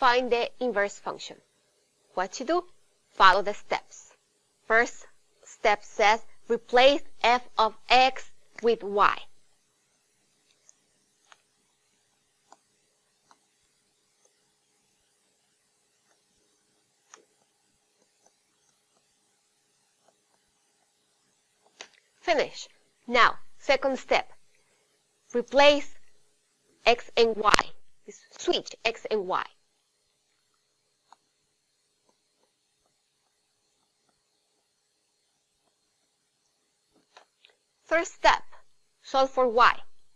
find the inverse function. What to do? Follow the steps. First step says replace f of x with y. Finish. Now, second step. Replace x and y. Switch x and y. Third step. Solve for y.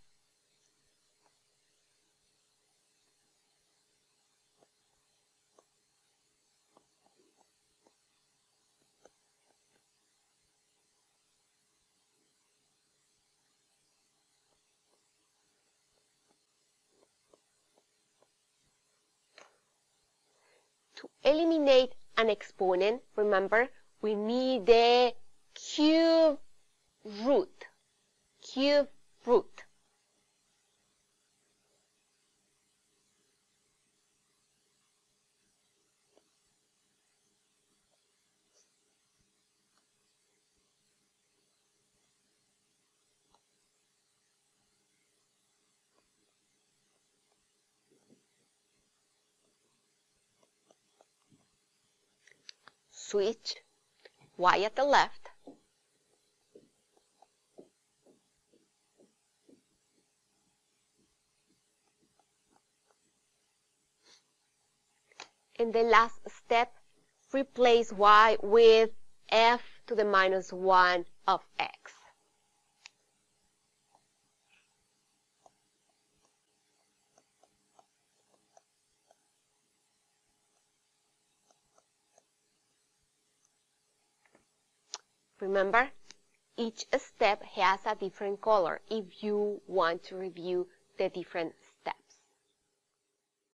To eliminate an exponent, remember, we need the cube root. Cube root. Switch y at the left. In the last step, replace y with f to the minus 1 of x. Remember, each step has a different color if you want to review the different